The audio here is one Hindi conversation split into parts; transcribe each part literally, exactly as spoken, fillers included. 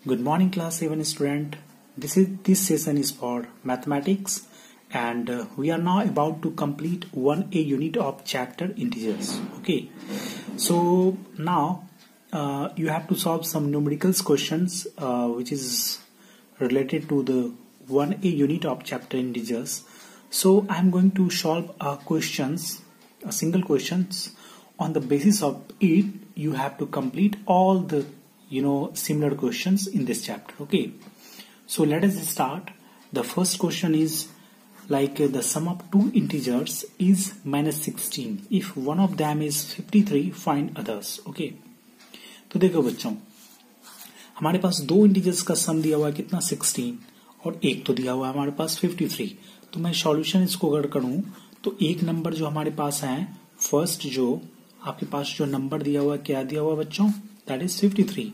Good morning, class seven student. This is this session is for mathematics, and uh, we are now about to complete one A unit of chapter integers. Okay, so now uh, you have to solve some numerical questions uh, which is related to the one A unit of chapter integers. So I am going to solve uh, questions, a single questions. On the basis of it, you have to complete all the you know similar questions in this chapter. Okay, so let us start. The first question is like uh, the sum of two integers is minus sixteen. If one of them is fifty-three, find others. Okay, तो देखो बच्चों, हमारे पास दो इंटीजर्स का सम दिया हुआ है कितना सिक्सटीन, और एक तो दिया हुआ है हमारे पास फिफ्टी थ्री. तो मैं सॉल्यूशन इसको अगर करूं तो एक नंबर जो हमारे पास है, फर्स्ट जो आपके पास जो नंबर दिया हुआ है, क्या दिया हुआ है बच्चों, that is fifty three.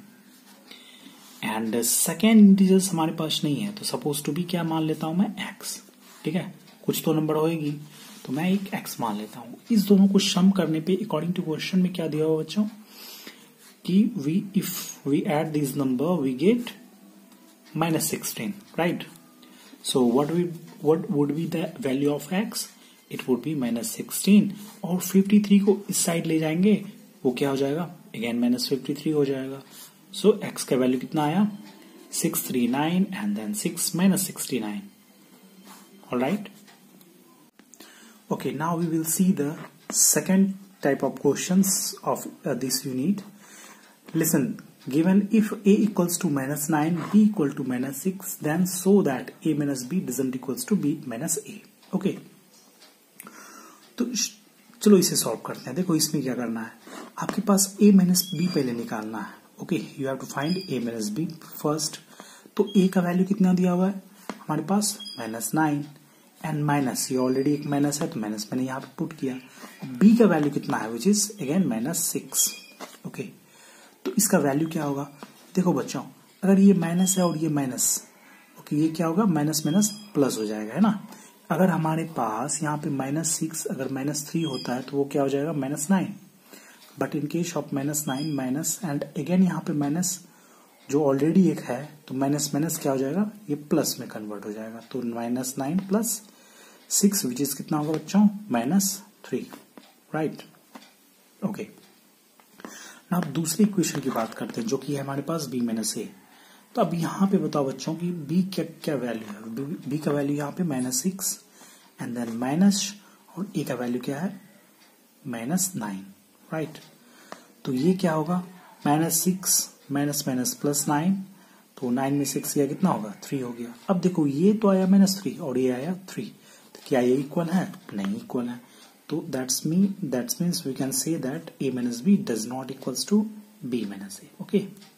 And second integers हमारे पास नहीं है, तो सपोज टू बी क्या मान लेता हूं मैं, एक्स. ठीक है, कुछ तो नंबर होएगी तो मैं एक एक्स मान लेता हूं. इस दोनों को सम करने पे अकॉर्डिंग टू क्वेश्चन में क्या दिया हुआ बच्चों, कि we if we add this number we get minus sixteen, right. So what we what would be the value of X, it would be minus sixteen. और फिफ्टी थ्री को इस साइड ले जाएंगे, वो क्या हो जाएगा, अगेन माइनस फिफ्टी थ्री हो जाएगा. सो so, x का वैल्यू कितना आया, six thirty nine and then six minus sixty nine. Alright, okay, now we will see the second type of questions of this unit. Listen, given if a equals to minus nine, b equal to minus six, then so that a minus b doesn't equals to b minus a. Okay, तो चलो इसे सॉल्व करते हैं. देखो इसमें क्या करना है, आपके पास a माइनस b पहले निकालना है. Okay, you have to find a minus b first. तो a का वैल्यू कितना दिया हुआ है हमारे पास, माइनस नाइन, एंड माइनस, ये ऑलरेडी एक माइनस है तो माइनस मैंने यहाँ पे पुट किया. b का वैल्यू कितना है, which is again minus six. Okay, तो इसका वैल्यू क्या होगा, देखो बच्चों, अगर ये माइनस है और ये माइनस, ओके, ये क्या होगा, माइनस माइनस प्लस हो जाएगा, है ना. अगर हमारे पास यहाँ पे माइनस सिक्स अगर माइनस थ्री होता है तो वो क्या हो जाएगा, minus nine. But in case of minus nine minus and again यहाँ पे माइनस जो ऑलरेडी एक है, तो माइनस माइनस क्या हो जाएगा, ये प्लस में कन्वर्ट हो जाएगा. तो minus nine plus six which is कितना होगा बच्चों, माइनस थ्री, राइट. ओके, ना अब दूसरी इक्वेशन की बात करते हैं जो कि है हमारे पास b माइनस ए. तो अब यहाँ पे बताओ बच्चों कि b क्या क्या वैल्यू है, b का वैल्यू यहाँ पे minus six and then minus, और a का वैल्यू क्या है, माइनस नाइन, राइट. तो ये क्या होगा, minus six minus minus plus nine, तो नाइन में सिक्स गया कितना होगा, थ्री हो गया. अब देखो ये तो आया माइनस थ्री और ये आया थ्री, तो क्या ये इक्वल है, नहीं इक्वल है. तो that's me that's means we can say that a minus b does not equals to b minus a. Okay.